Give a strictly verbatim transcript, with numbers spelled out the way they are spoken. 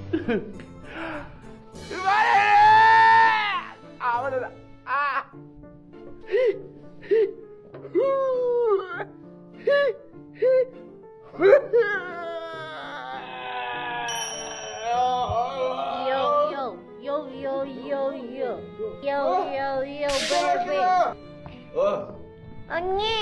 生まれる。あ、まだだ。あ。Yo yo yo yo yo yo yo yo baby. 언니.